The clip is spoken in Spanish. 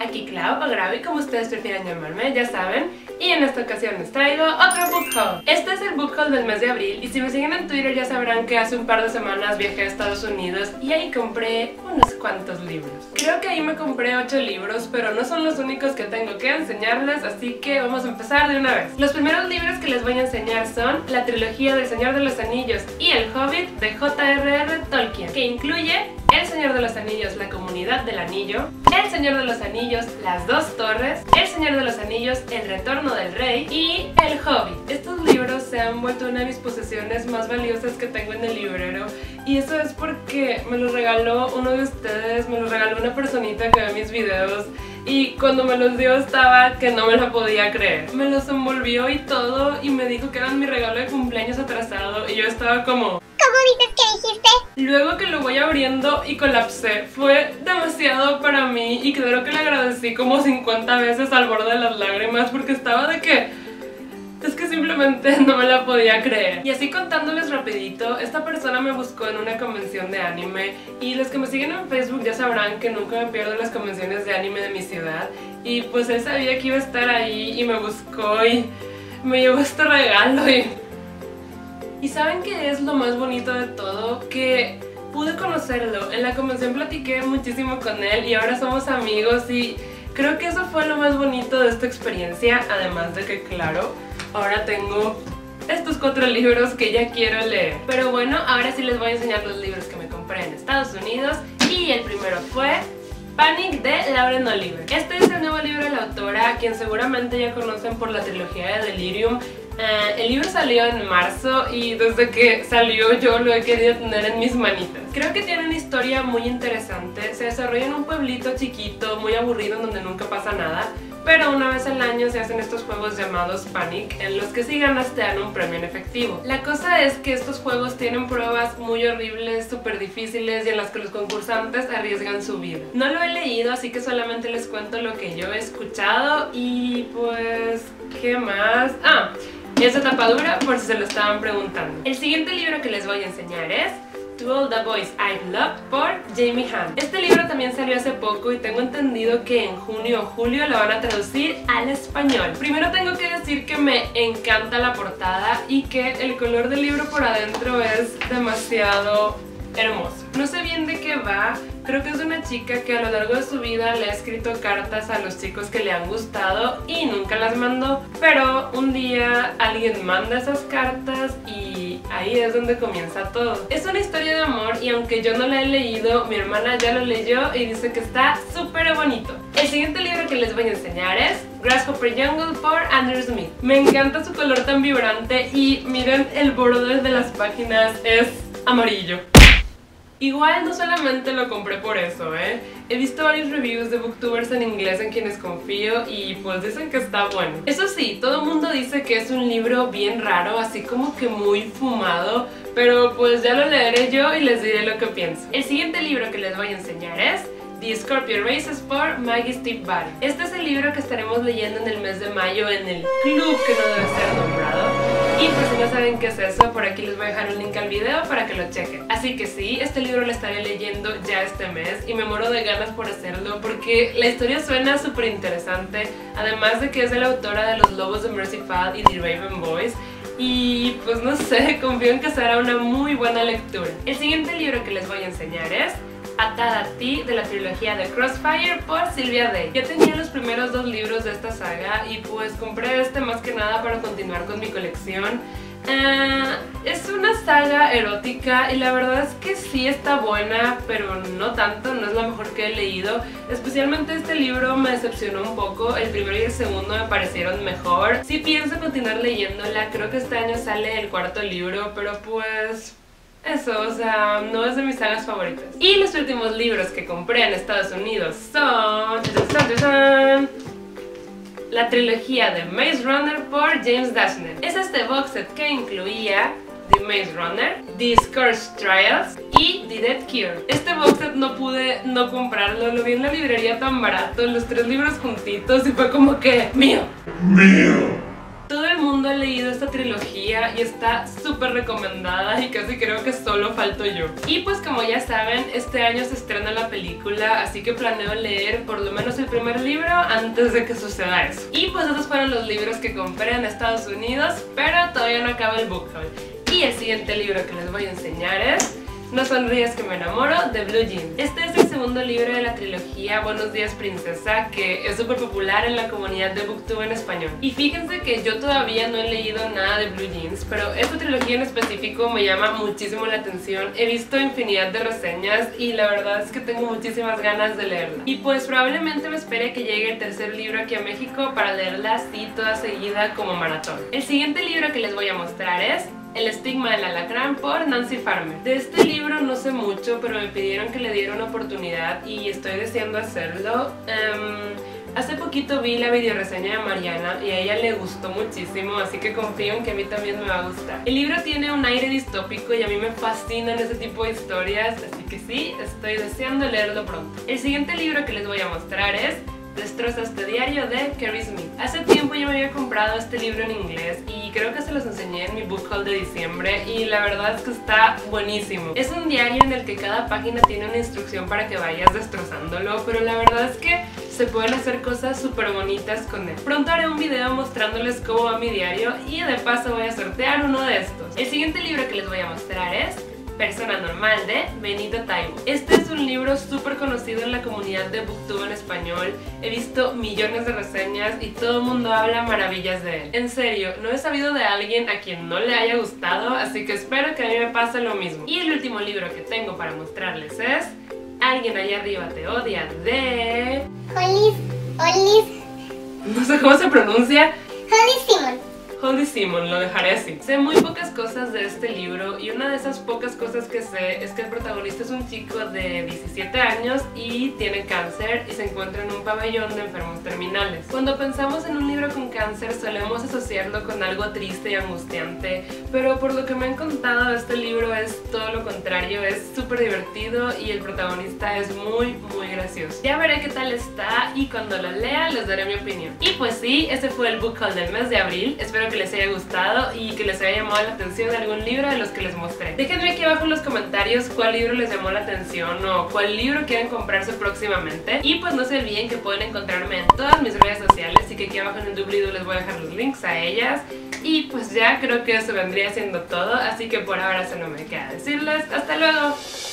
aquí Clau o Gravi, como ustedes prefieran llamarme, ya saben. Y en esta ocasión les traigo otro book haul. Este es el book haul del mes de abril y si me siguen en Twitter ya sabrán que hace un par de semanas viajé a Estados Unidos y ahí compré unos cuantos libros. Creo que ahí me compré 8 libros, pero no son los únicos que tengo que enseñarles, así que vamos a empezar de una vez. Los primeros libros que les voy a enseñar son la trilogía del Señor de los Anillos y El Hobbit de J.R.R. Tolkien, que incluye El Señor de los Anillos, la Comunidad del Anillo, El Señor de los Anillos, Las Dos Torres, El Señor de los Anillos, El Retorno del Rey y El Hobbit. Estos libros se han vuelto una de mis posesiones más valiosas que tengo en el librero y eso es porque me los regaló uno de ustedes, me los regaló una personita que ve mis videos y cuando me los dio estaba que no me la podía creer. Me los envolvió y todo y me dijo que eran mi regalo de cumpleaños atrasado y yo estaba como... ¿Cómo dices que dijiste? Luego que lo voy abriendo y colapsé, fue demasiado para mí y claro que le agradecí como 50 veces al borde de las lágrimas porque estaba de que... Es que simplemente no me la podía creer. Y así contándoles rapidito, esta persona me buscó en una convención de anime y los que me siguen en Facebook ya sabrán que nunca me pierdo las convenciones de anime de mi ciudad y pues él sabía que iba a estar ahí y me buscó y me llevó este regalo y ¿saben qué es lo más bonito de todo? Que pude conocerlo. En la convención platiqué muchísimo con él y ahora somos amigos y creo que eso fue lo más bonito de esta experiencia, además de que claro, ahora tengo estos 4 libros que ya quiero leer. Pero bueno, ahora sí les voy a enseñar los libros que me compré en Estados Unidos y el primero fue Panic de Lauren Oliver. Este es el nuevo libro de la autora, a quien seguramente ya conocen por la trilogía de Delirium. El libro salió en marzo y desde que salió yo lo he querido tener en mis manitas. Creo que tiene una historia muy interesante, se desarrolla en un pueblito chiquito, muy aburrido en donde nunca pasa nada, pero una vez al año se hacen estos juegos llamados Panic, en los que si ganas te dan un premio en efectivo. La cosa es que estos juegos tienen pruebas muy horribles, súper difíciles y en las que los concursantes arriesgan su vida. No lo he leído, así que solamente les cuento lo que yo he escuchado y pues... ¿qué más? Esa tapadura por si se lo estaban preguntando. El siguiente libro que les voy a enseñar es To All the Boys I've Loved por Jamie Hand. Este libro también salió hace poco y tengo entendido que en junio o julio lo van a traducir al español. Primero tengo que decir que me encanta la portada y que el color del libro por adentro es demasiado hermoso. No sé bien de qué va, creo que es de una chica que a lo largo de su vida le ha escrito cartas a los chicos que le han gustado y nunca las mandó, pero un día alguien manda esas cartas y ahí es donde comienza todo. Es una historia de amor y aunque yo no la he leído, mi hermana ya lo leyó y dice que está súper bonito. El siguiente libro que les voy a enseñar es Grasshopper Jungle por Andrew Smith. Me encanta su color tan vibrante y miren el borde de las páginas es amarillo. Igual no solamente lo compré por eso, he visto varios reviews de booktubers en inglés en quienes confío y pues dicen que está bueno. Eso sí, todo el mundo dice que es un libro bien raro, así como que muy fumado, pero pues ya lo leeré yo y les diré lo que pienso. El siguiente libro que les voy a enseñar es The Scorpio Races por Maggie Stiefvater Barry. Este es el libro que estaremos leyendo en el mes de mayo en el club que no debe ser nombrado. Y por si no saben qué es eso, por aquí les voy a dejar un link al video para que lo chequen. Así que sí, este libro lo estaré leyendo ya este mes y me muero de ganas por hacerlo porque la historia suena súper interesante, además de que es de la autora de Los Lobos de Mercyfal y The Raven Boys. Y pues no sé, confío en que será una muy buena lectura. El siguiente libro que les voy a enseñar es Atada a ti de la trilogía de Crossfire por Sylvia Day. Ya tenía los primeros 2 libros de esta saga y pues compré este más que nada para continuar con mi colección. Es una saga erótica y la verdad es que sí está buena, pero no tanto, no es la mejor que he leído. Especialmente este libro me decepcionó un poco, el primero y el segundo me parecieron mejor. Sí pienso continuar leyéndola, creo que este año sale el 4.º libro, pero pues... eso, o sea, no es de mis sagas favoritas. Y los últimos libros que compré en Estados Unidos son... la trilogía de Maze Runner por James Dashner. Es este box set que incluía The Maze Runner, The Scourge Trials y The Dead Cure. Este box set no pude no comprarlo, lo vi en la librería tan barato, los 3 libros juntitos y fue como que... ¡mío! ¡mío! Todo el mundo ha leído esta trilogía y está súper recomendada y casi creo que solo falto yo. Y pues como ya saben, este año se estrena la película, así que planeo leer por lo menos el primer libro antes de que suceda eso. Y pues esos fueron los libros que compré en Estados Unidos, pero todavía no acaba el book haul. Y el siguiente libro que les voy a enseñar es No sonríes que me enamoro, de Blue Jeans. Este es el segundo libro de la trilogía Buenos días princesa, que es súper popular en la comunidad de Booktube en español. Y fíjense que yo todavía no he leído nada de Blue Jeans, pero esta trilogía en específico me llama muchísimo la atención. He visto infinidad de reseñas y la verdad es que tengo muchísimas ganas de leerla. Y pues probablemente me espere que llegue el tercer libro aquí a México para leerla así toda seguida como maratón. El siguiente libro que les voy a mostrar es El estigma del alacrán por Nancy Farmer. De este libro no sé mucho, pero me pidieron que le diera una oportunidad y estoy deseando hacerlo. Hace poquito vi la videoreseña de Mariana y a ella le gustó muchísimo, así que confío en que a mí también me va a gustar. El libro tiene un aire distópico y a mí me fascinan ese tipo de historias, así que sí, estoy deseando leerlo pronto. El siguiente libro que les voy a mostrar es Destroza este diario, de Kerry Smith. Hace tiempo yo me había comprado este libro en inglés y creo que se los enseñé en mi book haul de diciembre y la verdad es que está buenísimo. Es un diario en el que cada página tiene una instrucción para que vayas destrozándolo, pero la verdad es que se pueden hacer cosas súper bonitas con él. Pronto haré un video mostrándoles cómo va mi diario y de paso voy a sortear uno de estos. El siguiente libro que les voy a mostrar es Persona normal, de Benito Taibo. Este es un libro súper conocido en la comunidad de Booktube en español. He visto millones de reseñas y todo el mundo habla maravillas de él. En serio, no he sabido de alguien a quien no le haya gustado, así que espero que a mí me pase lo mismo. Y el último libro que tengo para mostrarles es Alguien allá arriba te odia, de no sé cómo se pronuncia. Holly Simon. Holly Simon, lo dejaré así. Sé muy pocas cosas de este libro y una de esas pocas cosas que sé es que el protagonista es un chico de 17 años y tiene cáncer y se encuentra en un pabellón de enfermos terminales. Cuando pensamos en un libro con cáncer solemos asociarlo con algo triste y angustiante, pero por lo que me han contado este libro es todo lo contrario, es súper divertido y el protagonista es muy gracioso. Ya veré qué tal está y cuando lo lea les daré mi opinión. Y pues sí, ese fue el book haul del mes de abril. Espero que les haya gustado y que les haya llamado la atención algún libro de los que les mostré. Déjenme aquí abajo en los comentarios cuál libro les llamó la atención o cuál libro quieren comprarse próximamente. Y pues no se olviden que pueden encontrarme en todas mis redes sociales y que aquí abajo en el doobly-doo les voy a dejar los links a ellas. Y pues ya creo que eso vendría siendo todo, así que por ahora solo me queda decirles hasta luego.